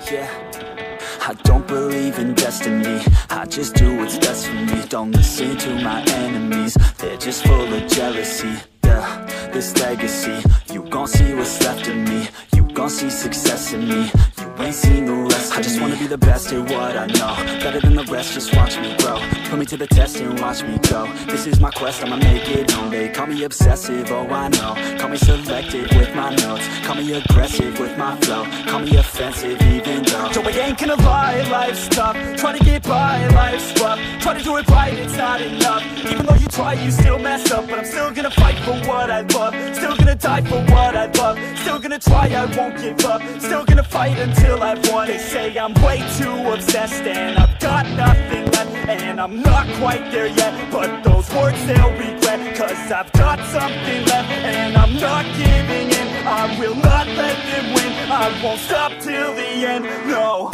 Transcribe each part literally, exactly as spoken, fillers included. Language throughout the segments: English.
yeah. I don't believe in destiny, I just do what's best for me. Don't listen to my enemies, they're just full of jealousy. Yeah, this legacy, you gon' see what's left of me. You gon' see success in me, you ain't seen the rest of me. I just wanna be the best at what I know, better than the rest, just watch me grow. Put me to the test and watch me go. This is my quest, I'ma make it known. They call me obsessive, oh I know. Call me selective with my notes, call me aggressive with my flow. Call me offensive even though so I ain't gonna lie, life's tough. Try to get by, life's rough. Try to do it right, it's not enough. Even though you try, you still mess up. But I'm still gonna fight for what I love, still gonna die for what I love. Still gonna try, I won't give up. Still gonna fight until I've won. They say I'm way too obsessed and I've got nothing left, and I'm not quite there yet, but those words they'll regret. Cause I've got something left and I'm not giving in. I will not let them win, I won't stop till the end, no.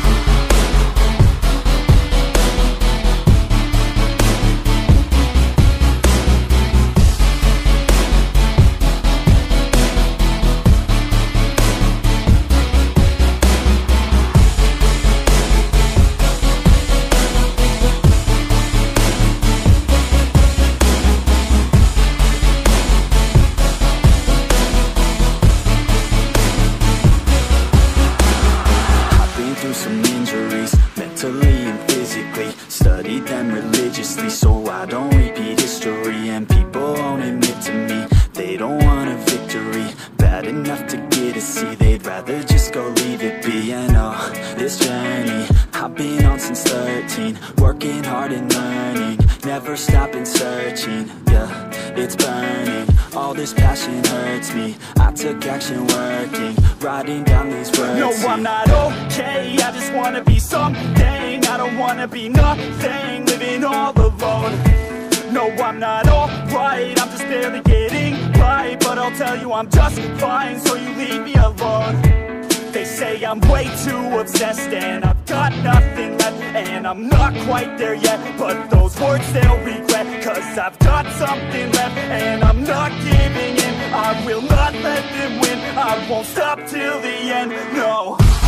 Some injuries, mentally and physically. Studied them religiously so I don't repeat history. And people won't admit to me they don't want a victory bad enough to get a C. They'd rather just go leave it be. And oh, this journey I've been on since thirteen, working hard and learning, never stopping searching. Yeah, it's burning, all this passion hurts me. I took action working, writing down these words. No, I'm not okay, I just wanna be something. I don't wanna be nothing, living all alone. No, I'm not alright, I'm just barely getting by. But I'll tell you I'm just fine, so you leave me alone. They say I'm way too obsessed and I've got nothing left, and I'm not quite there yet, but those words they'll regret. Cause I've got something left and I'm not giving in. I will not let them win, I won't stop till the end, no.